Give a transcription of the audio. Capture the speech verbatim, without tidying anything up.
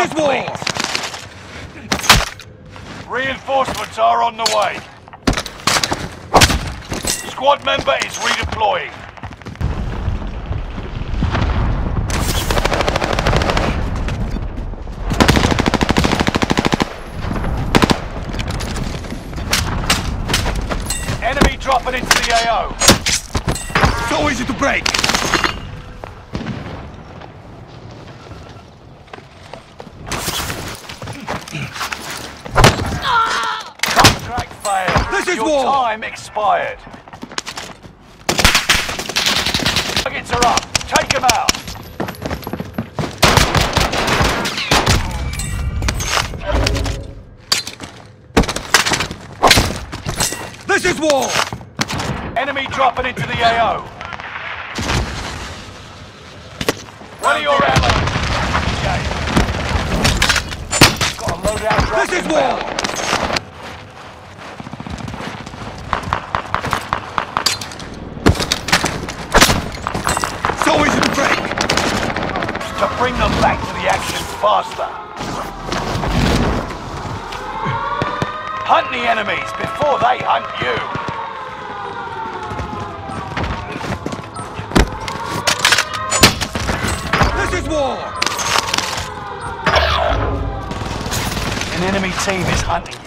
complete. Reinforcements are on the way. Squad member is redeploying. Enemy dropping into the A O. So easy to break. Contract failed. This is Your war. time expired. Targets are up. Take them out. This is war. Enemy dropping into the A O. One of your allies. Okay. Got a loadout drop. This is war. So easy to break. To bring them back to the action faster. Hunt the enemies before they hunt you. This is war. An enemy team is hunting you.